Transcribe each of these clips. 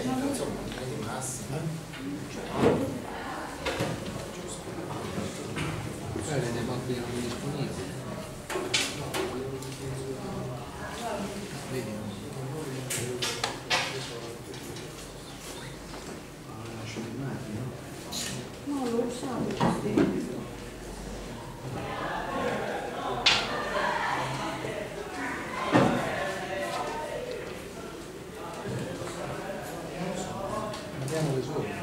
insomma, di massima. Le copie non disponibili. Vedi? No, lo usavo, sì. Andiamo le sue.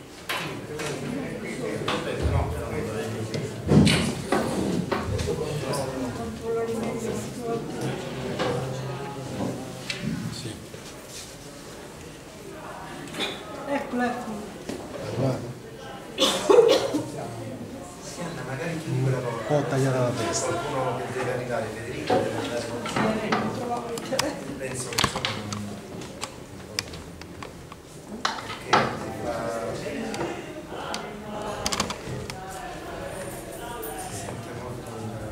Aspetta, no, sì. Eccolo, eccolo. Guarda. Anna, magari chiudi quella porta. Un po' tagliata la testa. Qualcuno che deve arrivare, Federico deve andare con penso che insomma perché si sente molto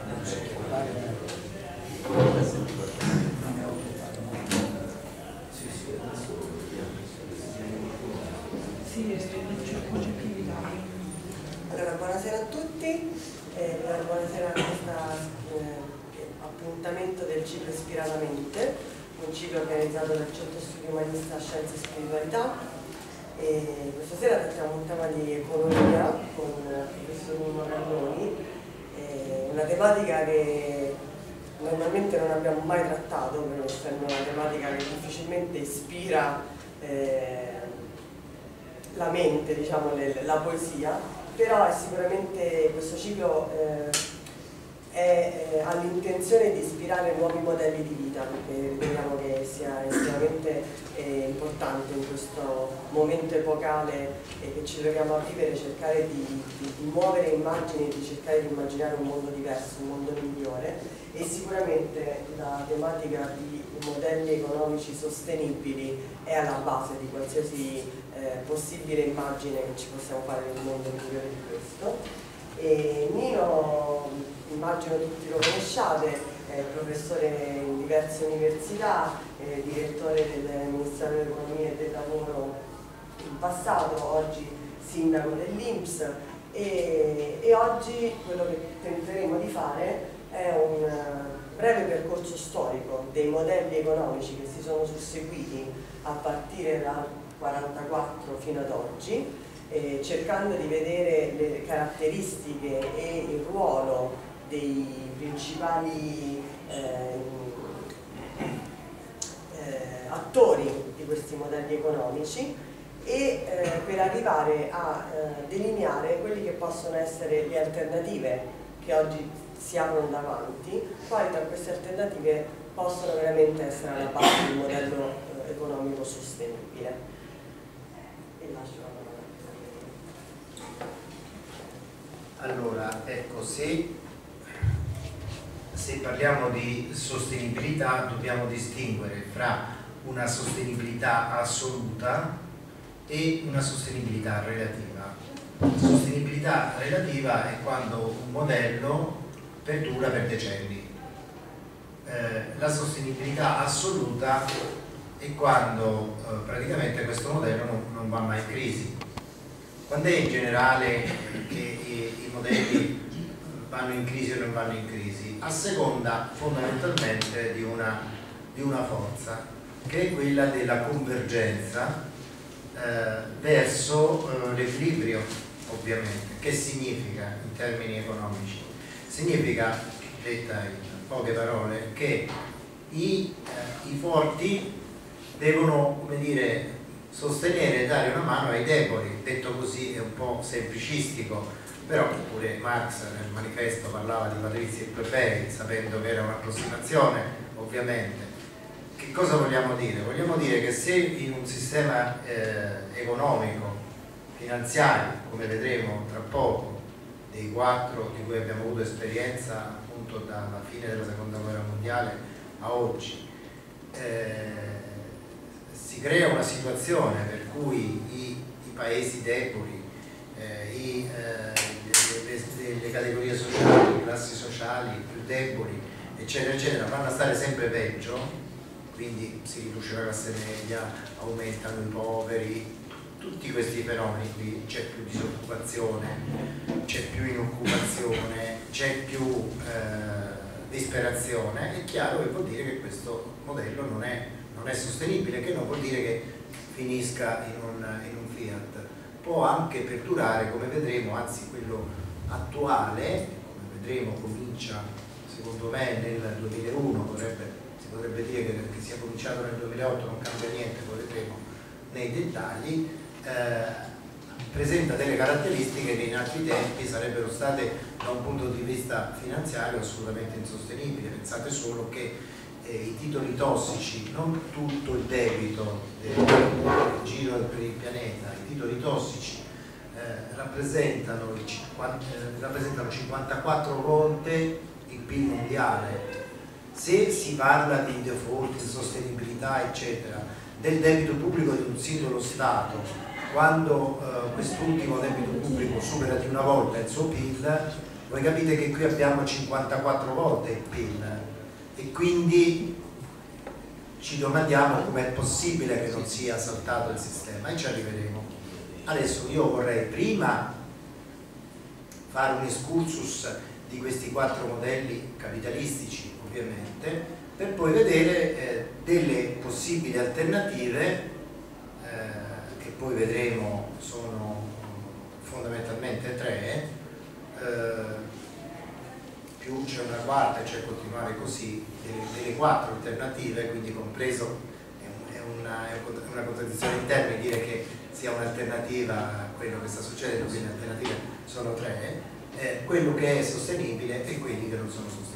Allora, buonasera a tutti, buonasera a questo appuntamento del ciclo Ispiratamente, un ciclo organizzato dal Centro Studi Umanista Scienze e Spiritualità. E questa sera trattiamo un tema di economia con il professor Nino Cannoni, una tematica che normalmente non abbiamo mai trattato, perché essendo una tematica che difficilmente ispira la mente, diciamo, la poesia, però è sicuramente questo ciclo ha l'intenzione di ispirare nuovi modelli di vita, perché riteniamo che sia estremamente importante in questo momento epocale che ci troviamo a vivere, cercare di muovere immagini, di cercare di immaginare un mondo diverso, un mondo migliore, e sicuramente la tematica di modelli economici sostenibili è alla base di qualsiasi possibile immagine che ci possiamo fare di un mondo migliore di questo. E Nino, immagino tutti lo conosciate, è professore in diverse università, direttore del Ministero dell'Economia e del Lavoro in passato, oggi sindaco dell'INPS, e oggi quello che tenteremo di fare è un breve percorso storico dei modelli economici che si sono susseguiti a partire dal 1944 fino ad oggi, cercando di vedere le caratteristiche e il ruolo dei principali attori di questi modelli economici e per arrivare a delineare quelli che possono essere le alternative che oggi si aprono davanti, quali tra queste alternative possono veramente essere alla base di un modello economico sostenibile. E lascio la parola. Allora, ecco, se parliamo di sostenibilità dobbiamo distinguere fra una sostenibilità assoluta e una sostenibilità relativa. La sostenibilità relativa è quando un modello perdura per decenni. La sostenibilità assoluta è quando praticamente questo modello non va mai in crisi. Quando è in generale che i modelli vanno in crisi o non vanno in crisi? A seconda fondamentalmente di una forza, che è quella della convergenza verso l'equilibrio, ovviamente. Che significa in termini economici? Significa, detta in poche parole, che i forti devono, come dire, sostenere e dare una mano ai deboli. Detto così è un po' semplicistico, però pure Marx nel manifesto parlava di patrizi e plebei, sapendo che era un'approssimazione, ovviamente. Che cosa vogliamo dire? Vogliamo dire che se in un sistema economico, finanziario, come vedremo tra poco, dei 4 di cui abbiamo avuto esperienza appunto dalla fine della seconda guerra mondiale a oggi, si crea una situazione per cui i paesi deboli, le categorie sociali, le classi sociali più deboli, eccetera, eccetera, vanno a stare sempre peggio. quindi si riduce la classe media, aumentano i poveri, tutti questi fenomeni qui, c'è più disoccupazione, c'è più inoccupazione, c'è più disperazione. È chiaro che vuol dire che questo modello non è sostenibile, che non vuol dire che finisca in un Fiat, può anche perdurare, come vedremo, anzi quello attuale, come vedremo, comincia secondo me nel 2001, si potrebbe dire che sia cominciato nel 2008, non cambia niente, poi vedremo nei dettagli, presenta delle caratteristiche che in altri tempi sarebbero state da un punto di vista finanziario assolutamente insostenibili. Pensate solo che i titoli tossici, non tutto il debito del giro per il pianeta, i titoli tossici rappresentano 54 volte il PIL mondiale. Se si parla di default, di sostenibilità eccetera, del debito pubblico di un singolo Stato, quando quest'ultimo debito pubblico supera di una volta il suo PIL, voi capite che qui abbiamo 54 volte il PIL, e quindi ci domandiamo com'è possibile che non sia saltato il sistema, e ci arriveremo. Adesso io vorrei prima fare un excursus di questi 4 modelli capitalistici, ovviamente, per poi vedere delle possibili alternative che poi vedremo sono fondamentalmente 3, più c'è una quarta, cioè continuare così, delle 4 alternative, quindi compreso è una contraddizione in termini dire che sia un'alternativa a quello che sta succedendo, quindi le alternative sono 3, quello che è sostenibile e quelli che non sono sostenibili.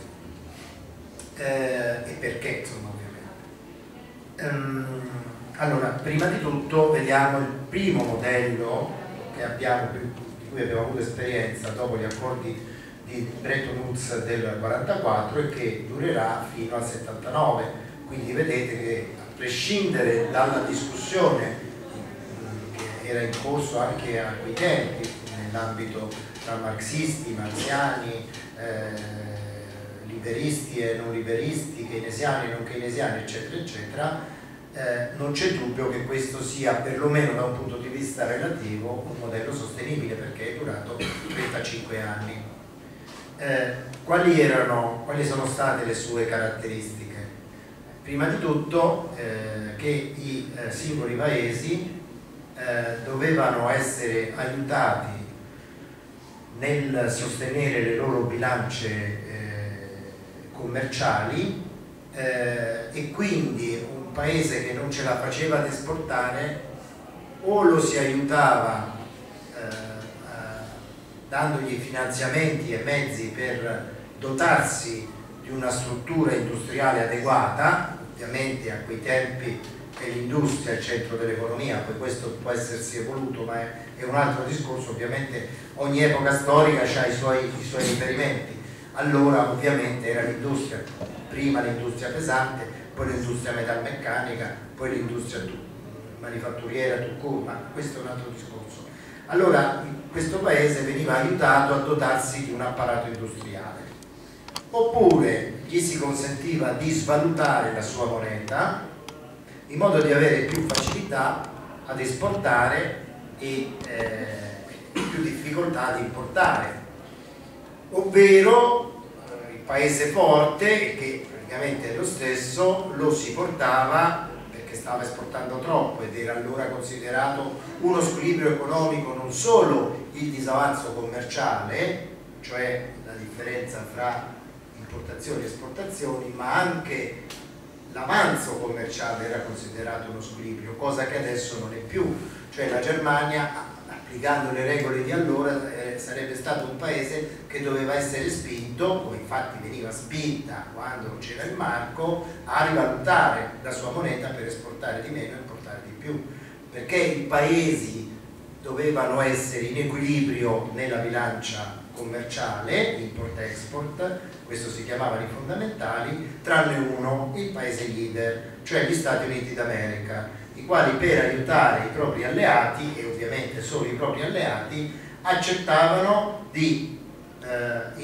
E perché, insomma, ovviamente. Allora, prima di tutto vediamo il primo modello che abbiamo, di cui abbiamo avuto esperienza dopo gli accordi di Bretton Woods del 1944 e che durerà fino al 79. Quindi vedete che, a prescindere dalla discussione che era in corso anche a quei tempi nell'ambito tra marxisti, marziani, liberisti e non liberisti, keynesiani e non keynesiani, eccetera eccetera, non c'è dubbio che questo sia, perlomeno da un punto di vista relativo, un modello sostenibile, perché è durato 35 anni. Quali sono state le sue caratteristiche? Prima di tutto che i singoli paesi dovevano essere aiutati nel sostenere le loro bilance commerciali, e quindi un paese che non ce la faceva ad esportare o lo si aiutava dandogli finanziamenti e mezzi per dotarsi di una struttura industriale adeguata. Ovviamente a quei tempi è l'industria il centro dell'economia, poi questo può essersi evoluto, ma è un altro discorso. Ovviamente ogni epoca storica ha i suoi riferimenti. Allora ovviamente era l'industria, prima l'industria pesante, poi l'industria metalmeccanica, poi l'industria manifatturiera, ma questo è un altro discorso. Allora questo paese veniva aiutato a dotarsi di un apparato industriale, oppure gli si consentiva di svalutare la sua moneta in modo di avere più facilità ad esportare e più difficoltà ad importare, ovvero il paese forte, che praticamente è lo stesso, lo si portava perché stava esportando troppo ed era allora considerato uno squilibrio economico, non solo il disavanzo commerciale, cioè la differenza fra importazioni e esportazioni, ma anche l'avanzo commerciale era considerato uno squilibrio, cosa che adesso non è più. Cioè la Germania, applicando le regole di allora, sarebbe stato un paese che doveva essere spinto, come infatti veniva spinta quando c'era il marco, a rivalutare la sua moneta per esportare di meno e importare di più, perché i paesi dovevano essere in equilibrio nella bilancia commerciale, import-export, questo si chiamavano i fondamentali, tranne uno, il paese leader, cioè gli Stati Uniti d'America, i quali per aiutare i propri alleati, e ovviamente solo i propri alleati, accettavano di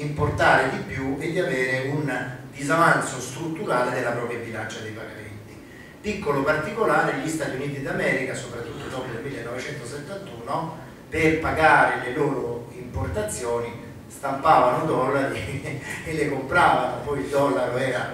importare di più e di avere un disavanzo strutturale della propria bilancia dei pagamenti. Piccolo particolare, gli Stati Uniti d'America, soprattutto dopo il 1971, per pagare le loro importazioni stampavano dollari e le compravano. Poi il dollaro era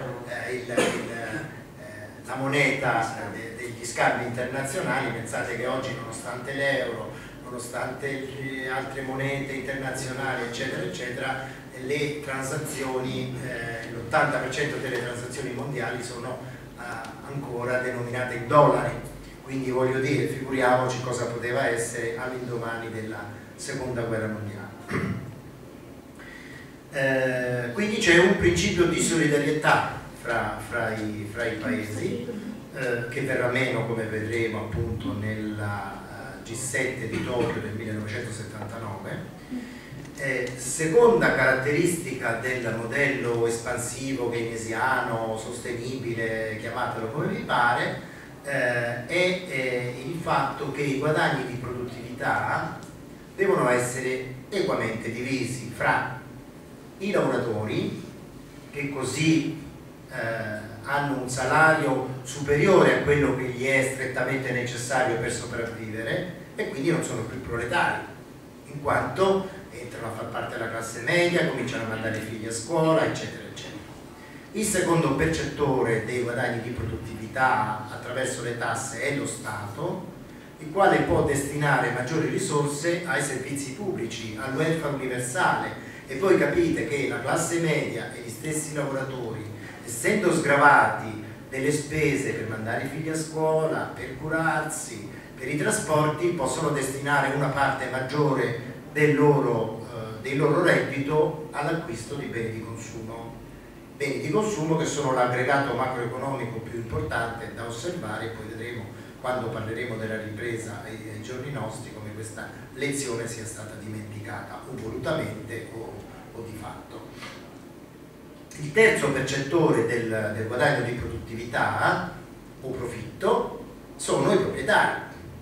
la moneta degli scambi internazionali. Pensate che oggi, nonostante l'euro, nonostante altre monete internazionali, eccetera, eccetera, le transazioni, l'80% delle transazioni mondiali sono ancora denominate in dollari. Quindi voglio dire, figuriamoci cosa poteva essere all'indomani della seconda guerra mondiale. Quindi c'è un principio di solidarietà fra i paesi che verrà meno, come vedremo appunto nella G7 di Tokyo del 1979. Seconda caratteristica del modello espansivo keynesiano, sostenibile, chiamatelo come vi pare, è il fatto che i guadagni di produttività devono essere equamente divisi fra i lavoratori, che così hanno un salario superiore a quello che gli è strettamente necessario per sopravvivere, e quindi non sono più proletari, in quanto entrano a far parte della classe media, cominciano a mandare i figli a scuola, eccetera, eccetera. Il secondo percettore dei guadagni di produttività attraverso le tasse è lo Stato, il quale può destinare maggiori risorse ai servizi pubblici, al welfare universale. E voi capite che la classe media e gli stessi lavoratori, essendo sgravati delle spese per mandare i figli a scuola, per curarsi, per i trasporti, possono destinare una parte maggiore del loro reddito all'acquisto di beni di consumo. Beni di consumo che sono l'aggregato macroeconomico più importante da osservare, e poi vedremo quando parleremo della ripresa ai giorni nostri come questa lezione sia stata dimenticata o volutamente o di fatto. Il terzo percettore del guadagno di produttività o profitto sono i proprietari,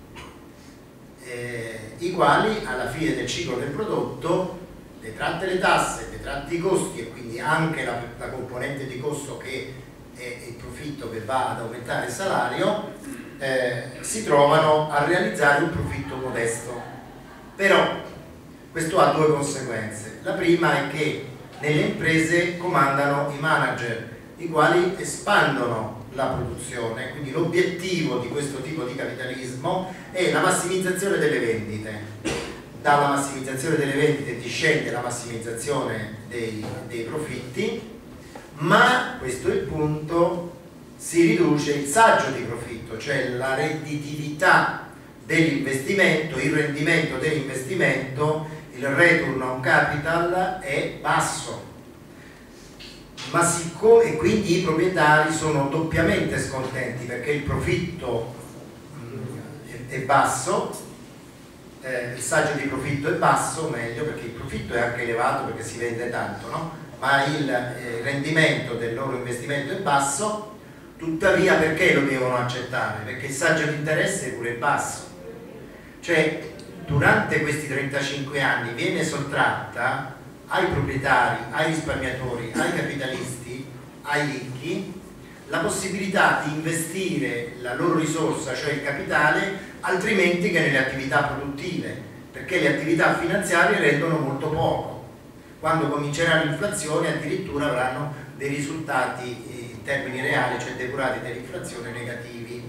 i quali alla fine del ciclo del prodotto, detratte le tasse, detratti i costi e quindi anche la componente di costo che è il profitto che va ad aumentare il salario, si trovano a realizzare un profitto modesto. Però questo ha due conseguenze. La prima è che nelle imprese comandano i manager, i quali espandono la produzione, quindi l'obiettivo di questo tipo di capitalismo è la massimizzazione delle vendite. Dalla massimizzazione delle vendite discende la massimizzazione dei profitti, ma questo è il punto, si riduce il saggio di profitto, cioè la redditività dell'investimento, il rendimento dell'investimento, il return on capital è basso, ma siccome, e quindi i proprietari sono doppiamente scontenti perché il profitto è basso, il saggio di profitto è basso, meglio, perché il profitto è anche elevato perché si vende tanto, no? Ma il rendimento del loro investimento è basso. Tuttavia, perché lo devono accettare? Perché il saggio di interesse è pure basso, cioè durante questi 35 anni viene sottratta ai proprietari, ai risparmiatori, ai capitalisti, ai ricchi, la possibilità di investire la loro risorsa, cioè il capitale, altrimenti che nelle attività produttive, perché le attività finanziarie rendono molto poco. Quando comincerà l'inflazione addirittura avranno dei risultati in termini reali, cioè depurati dall'inflazione, negativi.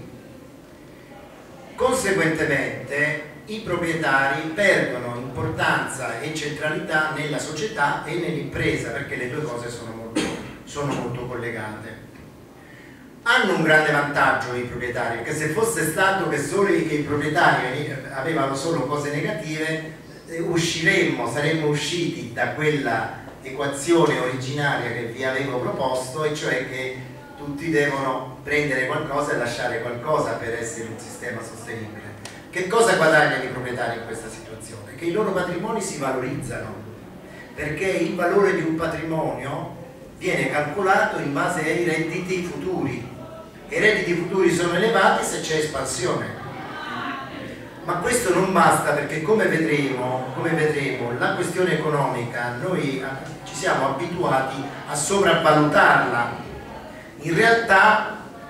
Conseguentemente i proprietari perdono importanza e centralità nella società e nell'impresa, perché le due cose sono molto collegate. Hanno un grande vantaggio i proprietari, perché se fosse stato che i proprietari avevano solo cose negative, saremmo usciti da quella equazione originaria che vi avevo proposto, e cioè che tutti devono prendere qualcosa e lasciare qualcosa per essere un sistema sostenibile. Che cosa guadagnano i proprietari in questa situazione? Che i loro patrimoni si valorizzano, perché il valore di un patrimonio viene calcolato in base ai redditi futuri. I redditi futuri sono elevati se c'è espansione. Ma questo non basta, perché come vedremo, la questione economica noi ci siamo abituati a sopravvalutarla. In realtà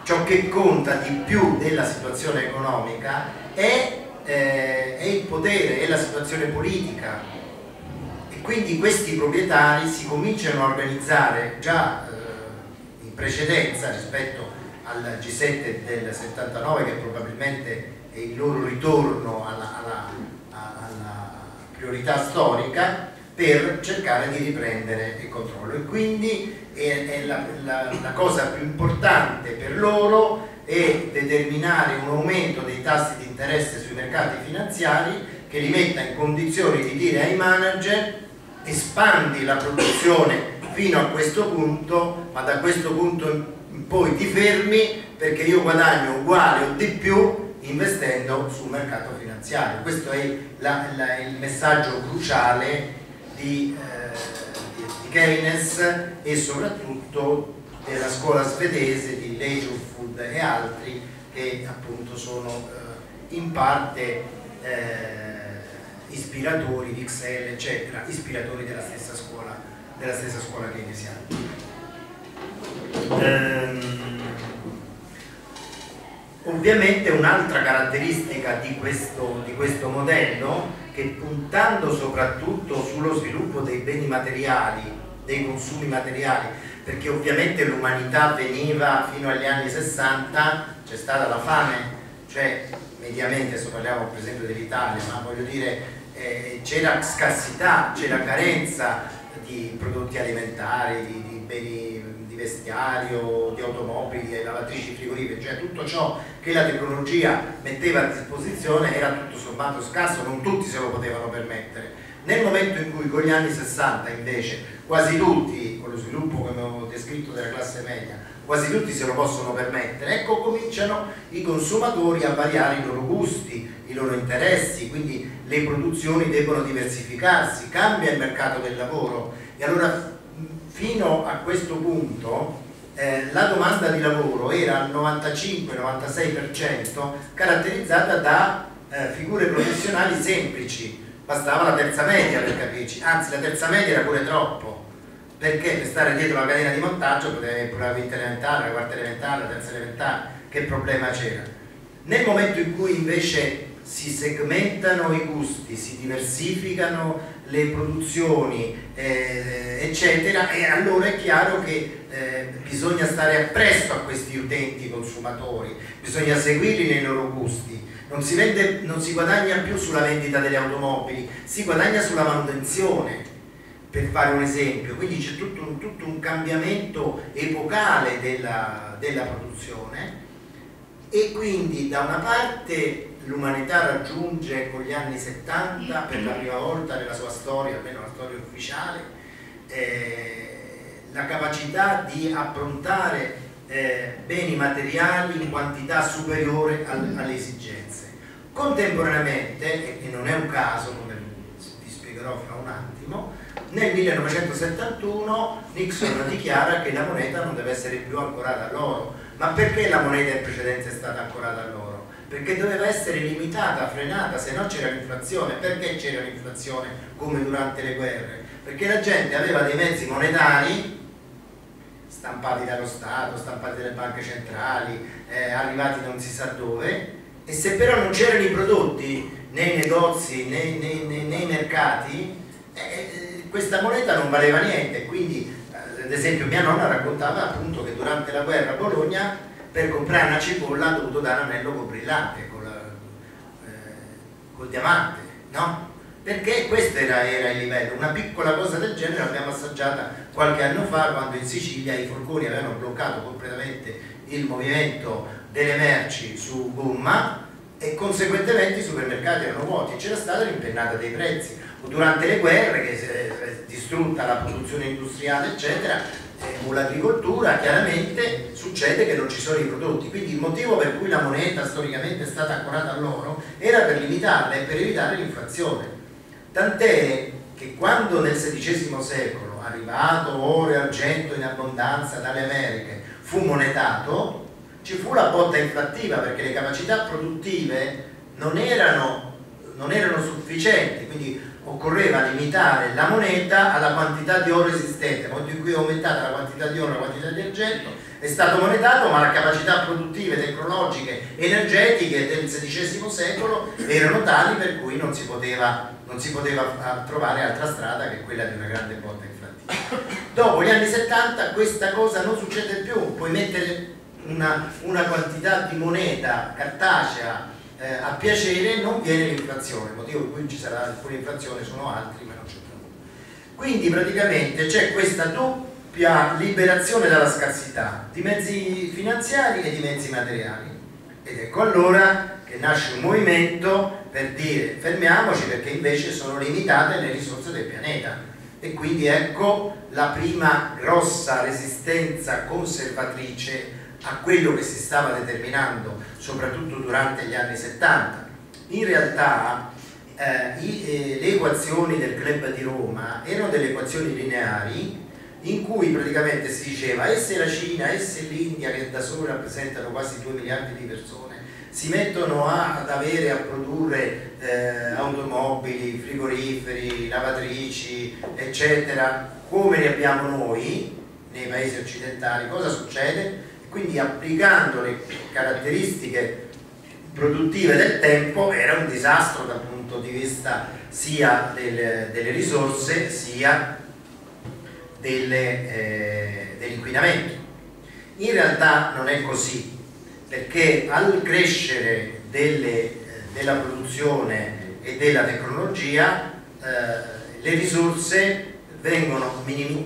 ciò che conta di più della situazione economica è il potere, è la situazione politica, e quindi questi proprietari si cominciano a organizzare già in precedenza rispetto al G7 del 79, che probabilmente è il loro ritorno alla priorità storica, per cercare di riprendere il controllo. E quindi la cosa più importante per loro è determinare un aumento dei tassi di interesse sui mercati finanziari, che li metta in condizioni di dire ai manager: espandi la produzione fino a questo punto, ma da questo punto in poi ti fermi, perché io guadagno uguale o di più investendo sul mercato finanziario. Questo è il messaggio cruciale di Keynes, e soprattutto della scuola svedese di Leijonhufvud e altri, che appunto sono in parte ispiratori di Excel, eccetera, ispiratori della stessa scuola keynesiana. Ovviamente un'altra caratteristica di questo modello, che puntando soprattutto sullo sviluppo dei beni materiali, dei consumi materiali, perché ovviamente l'umanità veniva fino agli anni 60, c'è stata la fame, cioè mediamente, adesso parliamo per esempio dell'Italia, ma voglio dire c'era scarsità, c'era carenza di prodotti alimentari, di beni di vestiario, di automobili, lavatrici, frigoriferi, cioè tutto ciò che la tecnologia metteva a disposizione era tutto sommato scarso, non tutti se lo potevano permettere. Nel momento in cui con gli anni 60 invece quasi tutti, con lo sviluppo come ho descritto della classe media, quasi tutti se lo possono permettere, ecco cominciano i consumatori a variare i loro gusti, i loro interessi, quindi le produzioni devono diversificarsi, cambia il mercato del lavoro, e allora fino a questo punto la domanda di lavoro era al 95-96% caratterizzata da figure professionali semplici, bastava la terza media per capirci, anzi la terza media era pure troppo, perché per stare dietro la catena di montaggio potevi avere pure la quinta elementare, la quarta elementare, la terza elementare, che problema c'era? Nel momento in cui invece si segmentano i gusti, si diversificano le produzioni, eccetera, e allora è chiaro che bisogna stare appresso a questi utenti consumatori, bisogna seguirli nei loro gusti. Non si guadagna più sulla vendita delle automobili, si guadagna sulla manutenzione, per fare un esempio. Quindi c'è tutto un cambiamento epocale della produzione, e quindi da una parte l'umanità raggiunge con gli anni 70 per la prima volta nella sua storia, almeno la storia ufficiale, la capacità di approntare beni materiali in quantità superiore alle esigenze. Contemporaneamente, e non è un caso, come vi spiegherò fra un attimo, nel 1971 Nixon dichiara che la moneta non deve essere più ancorata all'oro. Ma perché la moneta in precedenza è stata ancorata all'oro? Perché doveva essere limitata, frenata, se no c'era l'inflazione. Perché c'era l'inflazione come durante le guerre? Perché la gente aveva dei mezzi monetari stampati dallo Stato, stampati dalle banche centrali, arrivati non si sa dove, e se però non c'erano i prodotti nei negozi, nei mercati, questa moneta non valeva niente. Quindi ad esempio mia nonna raccontava appunto che durante la guerra a Bologna per comprare una cipolla ha dovuto dare un anello con brillante, col diamante, no? Perché questo era il livello. Una piccola cosa del genere l'abbiamo assaggiata qualche anno fa, quando in Sicilia i forconi avevano bloccato completamente il movimento delle merci su gomma, e conseguentemente i supermercati erano vuoti, e c'era stata l'impennata dei prezzi. O durante le guerre, che si è distrutta la produzione industriale, eccetera, con l'agricoltura chiaramente succede che non ci sono i prodotti. Quindi il motivo per cui la moneta storicamente è stata ancorata all'oro era per limitarla e per evitare l'inflazione. Tant'è che quando nel XVI secolo, arrivato oro e argento in abbondanza dalle Americhe, fu monetato, ci fu la botta inflattiva, perché le capacità produttive non erano sufficienti, quindi occorreva limitare la moneta alla quantità di oro esistente. Nel momento in cui è aumentata la quantità di oro, la quantità di argento è stato monetato, ma le capacità produttive, tecnologiche, energetiche del XVI secolo erano tali per cui non si poteva trovare altra strada che quella di una grande botta inflattiva. Dopo gli anni 70 questa cosa non succede più, puoi mettere una quantità di moneta cartacea a piacere, non viene l'inflazione. Il motivo per cui ci sarà alcune inflazioni sono altri, ma non c'è più. Quindi praticamente c'è questa doppia liberazione dalla scarsità di mezzi finanziari e di mezzi materiali, ed ecco allora che nasce un movimento per dire fermiamoci, perché invece sono limitate le risorse del pianeta. E quindi ecco la prima grossa resistenza conservatrice a quello che si stava determinando soprattutto durante gli anni 70. In realtà le equazioni del Club di Roma erano delle equazioni lineari in cui praticamente si diceva e se la Cina e se l'India, che da sole rappresentano quasi 2 miliardi di persone, si mettono a produrre automobili, frigoriferi, lavatrici, eccetera, come ne abbiamo noi nei paesi occidentali, cosa succede? Quindi applicando le caratteristiche produttive del tempo era un disastro dal punto di vista sia delle risorse sia dell'inquinamento. In realtà non è così, perché al crescere della produzione e della tecnologia le risorse vengono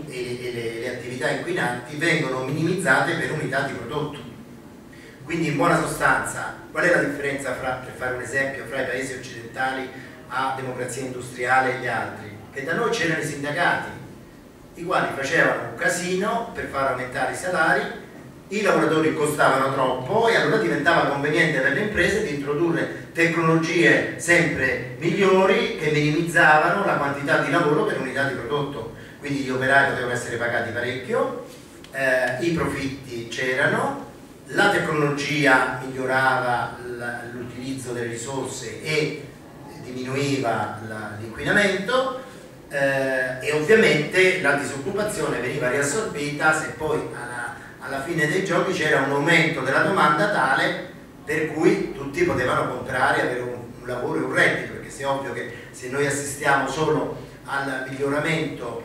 e le attività inquinanti vengono minimizzate per unità di prodotto. Quindi in buona sostanza qual è la differenza per fare un esempio, fra i paesi occidentali a democrazia industriale e gli altri? Che da noi c'erano i sindacati, i quali facevano un casino per far aumentare i salari, i lavoratori costavano troppo e allora diventava conveniente per le imprese di introdurre tecnologie sempre migliori che minimizzavano la quantità di lavoro per unità di prodotto. Quindi gli operai dovevano essere pagati parecchio, i profitti c'erano, la tecnologia migliorava l'utilizzo delle risorse e diminuiva l'inquinamento, e ovviamente la disoccupazione veniva riassorbita se poi alla fine dei giochi c'era un aumento della domanda tale per cui tutti potevano comprare, avere un lavoro e un reddito, perché se è ovvio che se noi assistiamo solo al miglioramento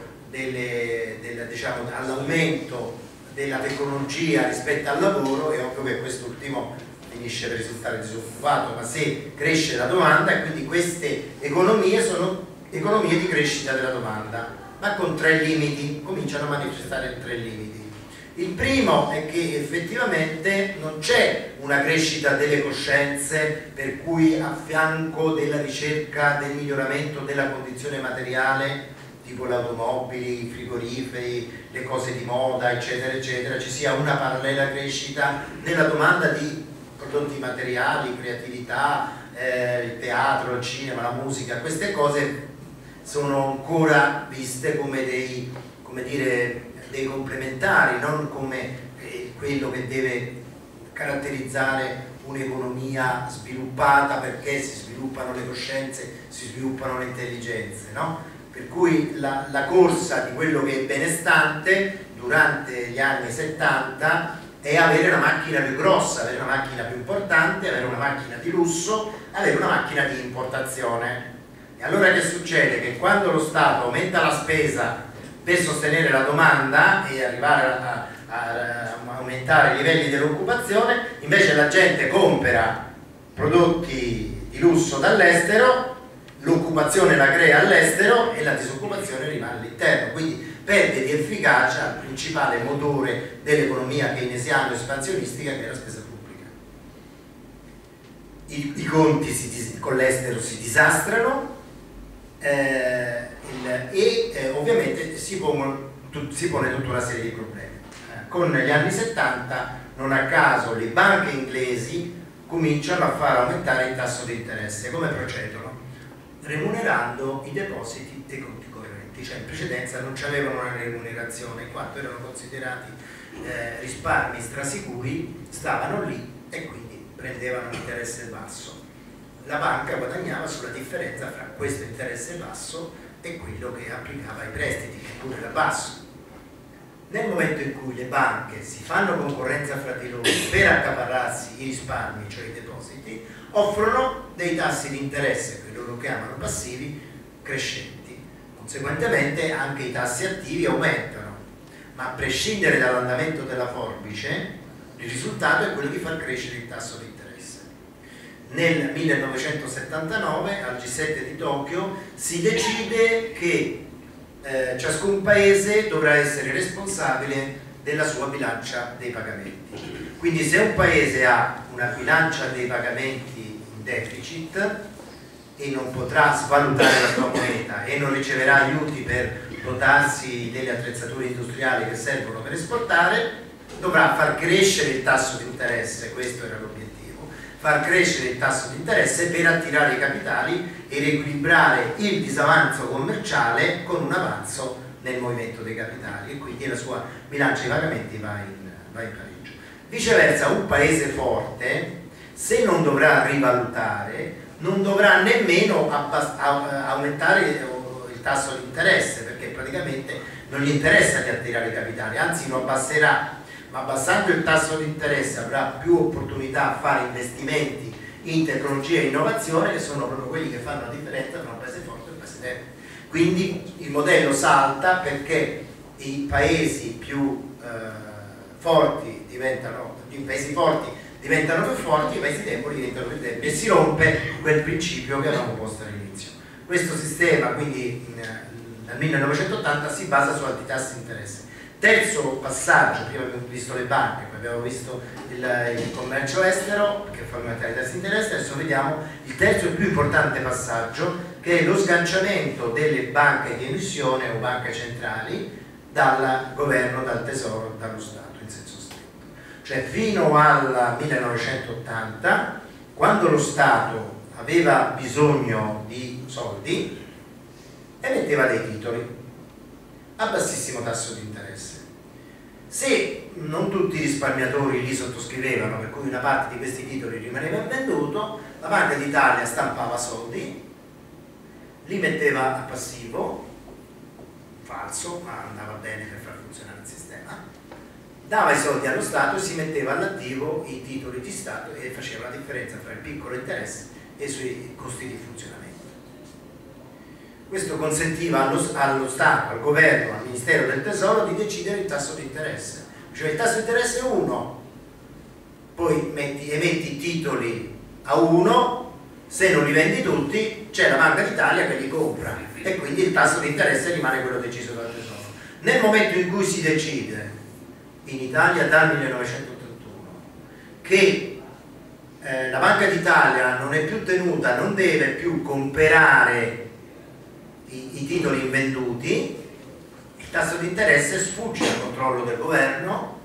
diciamo, all'aumento della tecnologia rispetto al lavoro, è ovvio che quest'ultimo finisce per risultare disoccupato, ma se cresce la domanda, e quindi queste economie sono economie di crescita della domanda, ma con 3 limiti, cominciano a manifestare 3 limiti. Il primo è che effettivamente non c'è una crescita delle coscienze per cui a fianco della ricerca del miglioramento della condizione materiale, tipo le automobili, i frigoriferi, le cose di moda, eccetera, eccetera, ci sia una parallela crescita nella domanda di prodotti materiali, creatività, il teatro, il cinema, la musica. Queste cose sono ancora viste come dei complementari, non come quello che deve caratterizzare un'economia sviluppata, perché si sviluppano le coscienze, si sviluppano le intelligenze, no? Per cui la corsa di quello che è benestante durante gli anni 70 è avere una macchina più grossa, avere una macchina più importante, avere una macchina di lusso, avere una macchina di importazione. E allora che succede? Che quando lo Stato aumenta la spesa per sostenere la domanda e arrivare a aumentare i livelli dell'occupazione, invece la gente compra prodotti di lusso dall'estero, l'occupazione la crea all'estero e la disoccupazione rimane all'interno, quindi perde di efficacia il principale motore dell'economia keynesiana espansionistica, che è la spesa pubblica. I conti con l'estero si disastrano, ovviamente si pone tutta una serie di problemi. Con gli anni 70, non a caso, le banche inglesi cominciano a far aumentare il tasso di interesse. Come procedono? Remunerando i depositi dei conti correnti, cioè in precedenza non avevano una remunerazione in quanto erano considerati risparmi strasicuri, stavano lì e quindi prendevano un interesse basso. la banca guadagnava sulla differenza fra questo interesse basso e quello che applicava ai prestiti, che pure era basso. Nel momento in cui le banche si fanno concorrenza fra di loro per accaparrarsi i risparmi, cioè i depositi, offrono dei tassi di interesse, che loro chiamano passivi, crescenti. Conseguentemente anche i tassi attivi aumentano, ma a prescindere dall'andamento della forbice, il risultato è quello di far crescere il tasso di interesse. Nel 1979 al G7 di Tokyo si decide che ciascun paese dovrà essere responsabile della sua bilancia dei pagamenti. Quindi se un paese ha una bilancia dei pagamenti in deficit e non potrà svalutare la sua moneta e non riceverà aiuti per dotarsi delle attrezzature industriali che servono per esportare, dovrà far crescere il tasso di interesse, questo era l'obiettivo, far crescere il tasso di interesse per attirare i capitali e riequilibrare il disavanzo commerciale con un avanzo nel movimento dei capitali, e quindi la sua bilancia dei pagamenti va in pareggio. Viceversa, un paese forte, se non dovrà rivalutare, non dovrà nemmeno aumentare il tasso di interesse, perché praticamente non gli interessa di attirare i capitali, anzi lo abbasserà, ma abbassando il tasso di interesse avrà più opportunità a fare investimenti in tecnologia e innovazione, che sono proprio quelli che fanno la differenza tra un paese forte e un paese debole. Quindi il modello salta, perché i paesi più forti diventano, i paesi forti diventano più forti, i paesi deboli diventano più deboli, e si rompe quel principio che avevamo posto all'inizio. Questo sistema quindi nel 1980 si basa su alti tassi di interesse. Terzo passaggio: prima abbiamo visto le banche, poi abbiamo visto il commercio estero che fa aumentare i tassi di interesse, adesso vediamo il terzo e più importante passaggio, che è lo sganciamento delle banche di emissione o banche centrali dal governo, dal tesoro, dallo Stato in senso stretto. Cioè fino al 1980, quando lo Stato aveva bisogno di soldi, emetteva dei titoli a bassissimo tasso di interesse. Se non tutti i risparmiatori li sottoscrivevano, per cui una parte di questi titoli rimaneva invenduto, la Banca d'Italia stampava soldi, li metteva a passivo, falso, ma andava bene per far funzionare il sistema, dava i soldi allo Stato e si metteva all'attivo i titoli di Stato e faceva la differenza tra il piccolo interesse e i suoi costi di funzionamento. Questo consentiva allo Stato, al governo, al Ministero del Tesoro di decidere il tasso di interesse. Cioè il tasso di interesse è 1, poi emetti titoli a 1, se non li vendi tutti c'è la Banca d'Italia che li compra e quindi il tasso di interesse rimane quello deciso dal Tesoro. Nel momento in cui si decide, in Italia dal 1981, che la Banca d'Italia non è più tenuta, non deve più comprare i titoli invenduti, il tasso di interesse sfugge al controllo del governo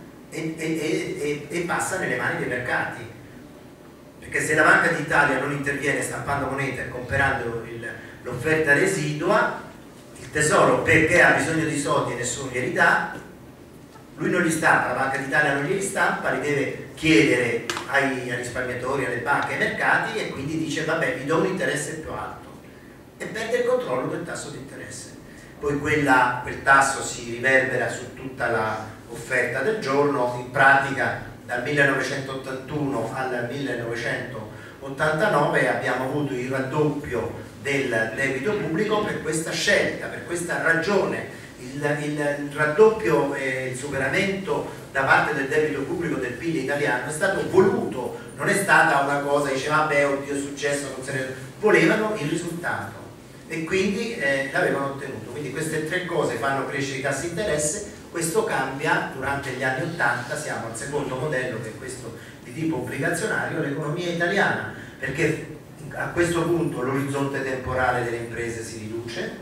e passa nelle mani dei mercati, perché se la Banca d'Italia non interviene stampando moneta e comprando l'offerta residua, il Tesoro, perché ha bisogno di soldi e nessuno glieli dà, lui non li stampa, la Banca d'Italia non glieli stampa, li deve chiedere ai risparmiatori, alle banche, ai mercati, e quindi dice vabbè vi do un interesse più alto e perde il controllo del tasso di interesse. Poi quel tasso si riverbera su tutta l'offerta del giorno. In pratica dal 1981 al 1989 abbiamo avuto il raddoppio del debito pubblico per questa scelta, per questa ragione. Il raddoppio e il superamento da parte del debito pubblico del PIL italiano è stato voluto, non è stata una cosa, diceva vabbè oddio è successo, non se ne... volevano il risultato e quindi l'avevano ottenuto. Quindi queste tre cose fanno crescere i tassi di interesse. Questo cambia durante gli anni 80, siamo al secondo modello, che è questo di tipo obbligazionario, l'economia italiana, perché a questo punto l'orizzonte temporale delle imprese si riduce,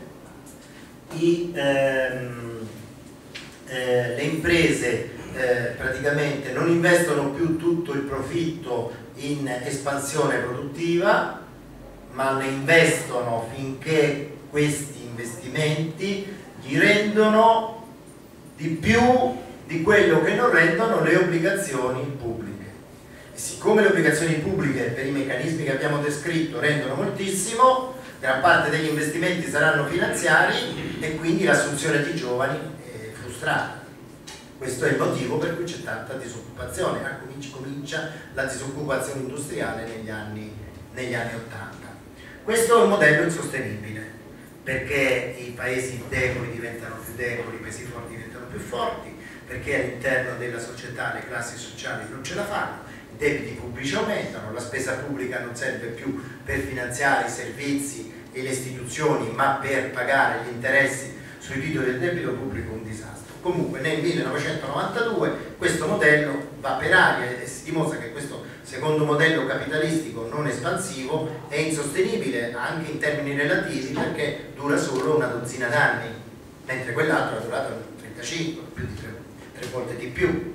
le imprese praticamente non investono più tutto il profitto in espansione produttiva, ma ne investono finché questi investimenti gli rendono di più di quello che non rendono le obbligazioni pubbliche. E siccome le obbligazioni pubbliche per i meccanismi che abbiamo descritto rendono moltissimo, gran parte degli investimenti saranno finanziari e quindi l'assunzione di giovani è frustrata. Questo è il motivo per cui c'è tanta disoccupazione. Comincia la disoccupazione industriale negli anni 80. Questo è un modello insostenibile, perché i paesi deboli diventano più deboli, i paesi forti diventano più forti, perché all'interno della società le classi sociali non ce la fanno, i debiti pubblici aumentano, la spesa pubblica non serve più per finanziare i servizi e le istituzioni, ma per pagare gli interessi sui titoli del debito pubblico, un disastro. Comunque nel 1992 questo modello va per aria e si dimostra che questo secondo modello capitalistico non espansivo è insostenibile anche in termini relativi, perché dura solo una dozzina d'anni, mentre quell'altro ha durato 35, più di tre volte di più.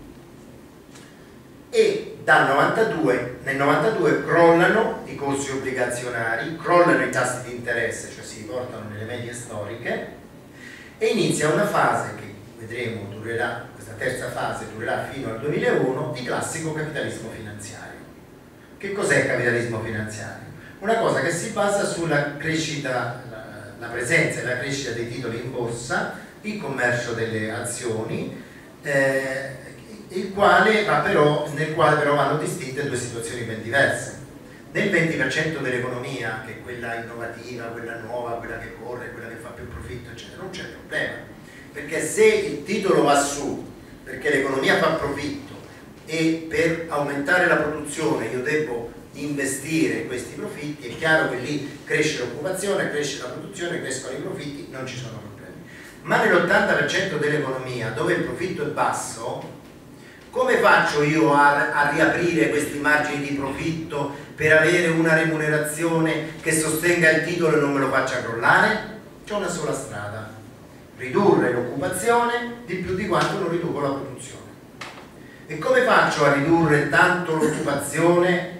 E nel 92 crollano i corsi obbligazionari, crollano i tassi di interesse, cioè si riportano nelle medie storiche, e inizia una fase che vedremo durerà, questa terza fase durerà fino al 2001, di classico capitalismo finanziario. Che cos'è il capitalismo finanziario? Una cosa che si basa sulla crescita, la presenza e la crescita dei titoli in borsa, il commercio delle azioni, nel quale però vanno distinte due situazioni ben diverse. Nel 20% dell'economia, che è quella innovativa, quella nuova, quella che corre, quella che fa più profitto, eccetera, non c'è problema, perché se il titolo va su perché l'economia fa profitto e per aumentare la produzione io devo investire questi profitti, è chiaro che lì cresce l'occupazione, cresce la produzione, crescono i profitti, non ci sono problemi. Ma nell'80% dell'economia, dove il profitto è basso, come faccio io a riaprire questi margini di profitto per avere una remunerazione che sostenga il titolo e non me lo faccia crollare? C'è una sola strada: ridurre l'occupazione di più di quanto non riduco la produzione. E come faccio a ridurre tanto l'occupazione,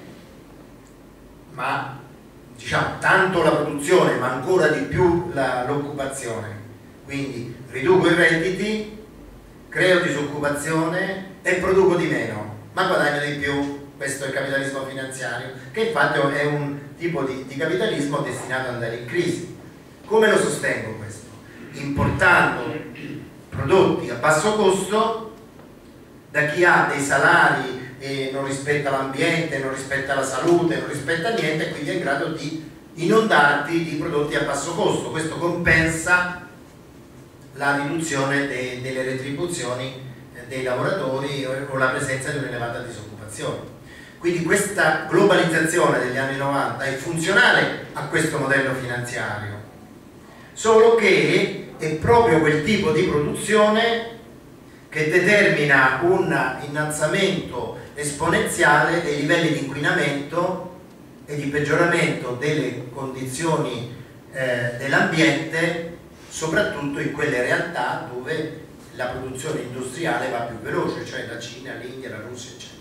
ma diciamo tanto la produzione, ma ancora di più l'occupazione? Quindi riduco i redditi, creo disoccupazione e produco di meno, ma guadagno di più. Questo è il capitalismo finanziario, che infatti è un tipo di capitalismo destinato ad andare in crisi. Come lo sostengo questo? Importando prodotti a basso costo da chi ha dei salari e non rispetta l'ambiente, non rispetta la salute, non rispetta niente, e quindi è in grado di inondarti di prodotti a basso costo. Questo compensa la riduzione delle retribuzioni dei lavoratori o la presenza di un'elevata disoccupazione. Quindi questa globalizzazione degli anni 90 è funzionale a questo modello finanziario, solo che è proprio quel tipo di produzione che determina un innalzamento esponenziale dei livelli di inquinamento e di peggioramento delle condizioni dell'ambiente, soprattutto in quelle realtà dove la produzione industriale va più veloce, cioè la Cina, l'India, la Russia, eccetera.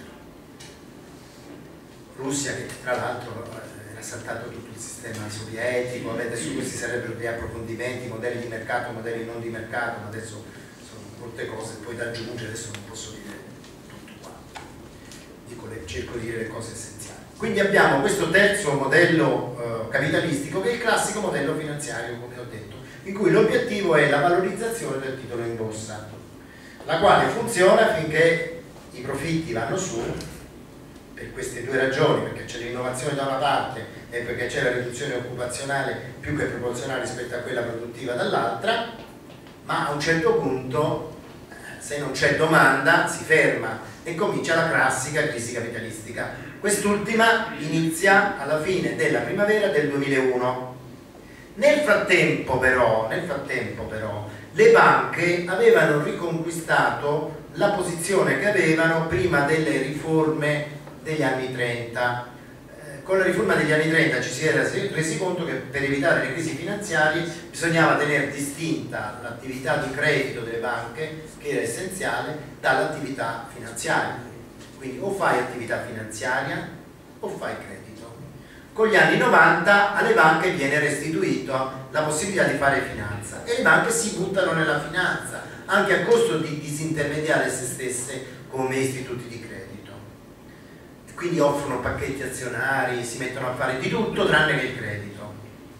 Russia che tra l'altro era saltato tutto il sistema sovietico, adesso questi sarebbero degli approfondimenti, modelli di mercato, modelli non di mercato, ma adesso sono molte cose poi da aggiungere, adesso non posso dire tutto quanto, cerco di dire le cose essenziali. Quindi abbiamo questo terzo modello capitalistico, che è il classico modello finanziario, come ho detto, in cui l'obiettivo è la valorizzazione del titolo in borsa, la quale funziona finché i profitti vanno su, per queste due ragioni, perché c'è l'innovazione da una parte e perché c'è la riduzione occupazionale più che proporzionale rispetto a quella produttiva dall'altra, ma a un certo punto, se non c'è domanda, si ferma e comincia la classica crisi capitalistica. Quest'ultima inizia alla fine della primavera del 2001. Nel frattempo però, le banche avevano riconquistato la posizione che avevano prima delle riforme degli anni 30. Con la riforma degli anni 30 ci si era resi conto che per evitare le crisi finanziarie bisognava tenere distinta l'attività di credito delle banche, che era essenziale, dall'attività finanziaria. Quindi o fai attività finanziaria o fai credito. Con gli anni 90 alle banche viene restituita la possibilità di fare finanza e le banche si buttano nella finanza, anche a costo di disintermediare se stesse come istituti di credito. quindi offrono pacchetti azionari, si mettono a fare di tutto tranne che il credito,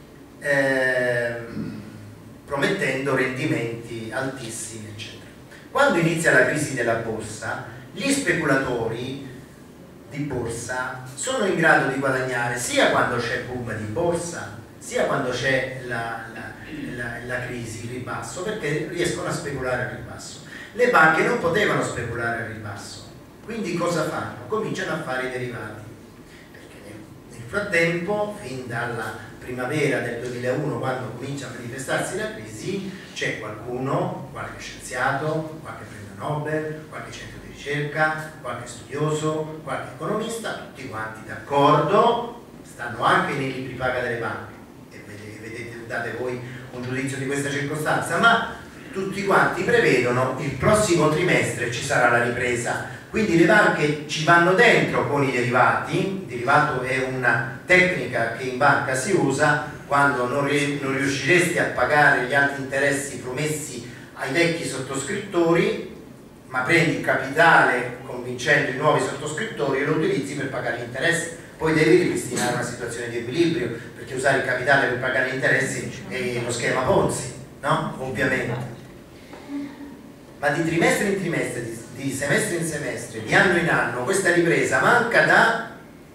promettendo rendimenti altissimi, eccetera. Quando inizia la crisi della borsa, gli speculatori di borsa sono in grado di guadagnare sia quando c'è boom di borsa, sia quando c'è la crisi, il ribasso, perché riescono a speculare al ribasso. Le banche non potevano speculare al ribasso, quindi cosa fanno? Cominciano a fare i derivati, perché nel frattempo, fin dalla primavera del 2001, quando comincia a manifestarsi la crisi, c'è qualcuno, qualche scienziato, qualche premio Nobel, qualche centro di ricerca, qualche studioso, qualche economista, tutti quanti d'accordo, stanno anche nei libri paga delle banche, e vedete, date voi un giudizio di questa circostanza, ma tutti quanti prevedono il prossimo trimestre ci sarà la ripresa, quindi le banche ci vanno dentro con i derivati. Il derivato è una tecnica che in banca si usa quando non riusciresti a pagare gli alti interessi promessi ai vecchi sottoscrittori, ma prendi il capitale convincendo i nuovi sottoscrittori e lo utilizzi per pagare gli interessi. Poi devi ripristinare una situazione di equilibrio, perché usare il capitale per pagare gli interessi è lo schema Ponzi, no? Ovviamente. Ma di trimestre in trimestre, di semestre in semestre, di anno in anno, questa ripresa manca da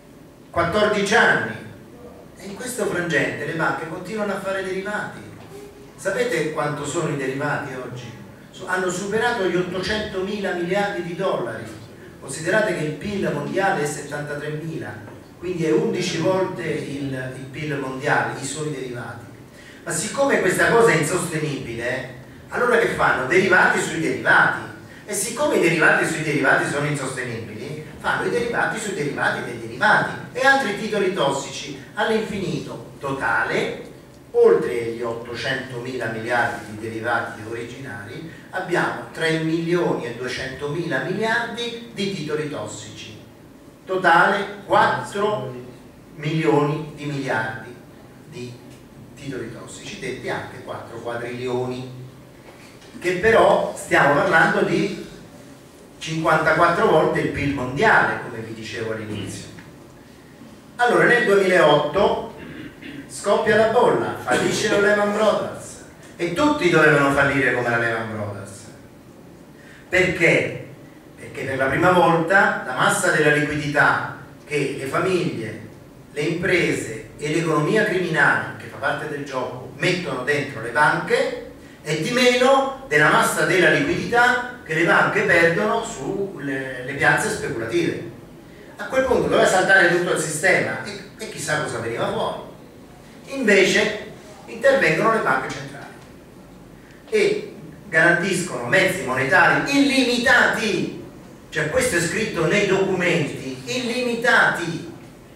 14 anni, e in questo frangente le banche continuano a fare derivati. Sapete quanto sono i derivati oggi? Hanno superato gli 800.000 miliardi di dollari. Considerate che il PIL mondiale è 73.000, quindi è 11 volte il PIL mondiale, i soli derivati. Ma siccome questa cosa è insostenibile, allora che fanno? Derivati sui derivati. E siccome i derivati sui derivati sono insostenibili, fanno i derivati sui derivati dei derivati e altri titoli tossici all'infinito totale. Oltre gli 800.000 miliardi di derivati originari, abbiamo 3.200.000 miliardi di titoli tossici. Totale 4 milioni di miliardi di titoli tossici, detti anche 4 quadrilioni. Che però stiamo parlando di 54 volte il PIL mondiale, come vi dicevo all'inizio. Allora nel 2008 scoppia la bolla, fallisce la Lehman Brothers, e tutti dovevano fallire come la Lehman Brothers. Perché? Perché per la prima volta la massa della liquidità che le famiglie, le imprese e l'economia criminale, che fa parte del gioco, mettono dentro le banche è di meno della massa della liquidità che le banche perdono sulle piazze speculative. A quel punto doveva saltare tutto il sistema e chissà cosa veniva fuori. Invece intervengono le banche centrali e garantiscono mezzi monetari illimitati, cioè questo è scritto nei documenti, illimitati.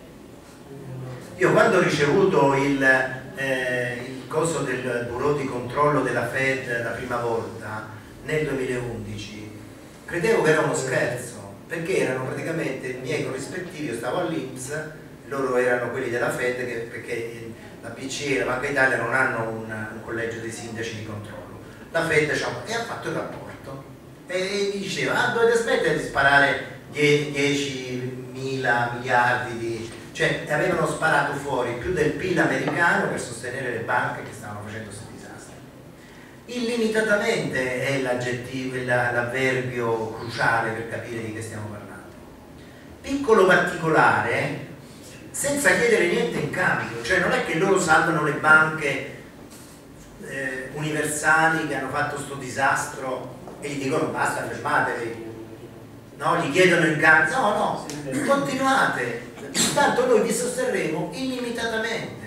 Io quando ho ricevuto il coso del bureau di controllo della Fed la prima volta nel 2011 credevo che era uno scherzo, perché erano praticamente i miei corrispettivi. Io stavo all'INPS, loro erano quelli della Fed, perché la BCE e la Banca Italia non hanno un collegio dei sindaci di controllo. La Fed e ha fatto il rapporto e gli diceva: dovete smettere di sparare 10.000 miliardi di... cioè avevano sparato fuori più del PIL americano per sostenere le banche che stavano facendo questi disastri. Illimitatamente è l'aggettivo, l'avverbio cruciale per capire di che stiamo parlando. Piccolo particolare, senza chiedere niente in cambio, cioè non è che loro salvano le banche universali che hanno fatto sto disastro e gli dicono basta, fermatevi, no, gli chiedono in cambio, no, continuate. Tanto noi vi sosterremo illimitatamente.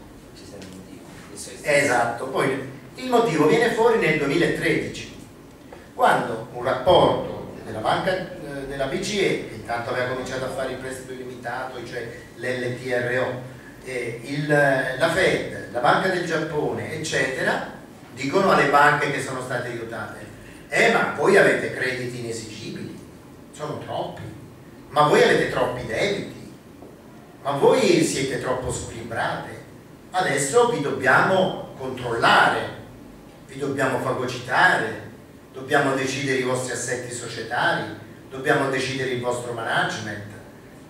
Esatto, poi il motivo viene fuori nel 2013, quando un rapporto della banca della BCE, che intanto aveva cominciato a fare il prestito illimitato, cioè l'LTRO, la Fed, la Banca del Giappone, eccetera, dicono alle banche che sono state aiutate: ma voi avete crediti inesigibili, sono troppi, ma voi avete troppi debiti, ma voi siete troppo squilibrate, adesso vi dobbiamo controllare, vi dobbiamo fagocitare, dobbiamo decidere i vostri assetti societari, dobbiamo decidere il vostro management.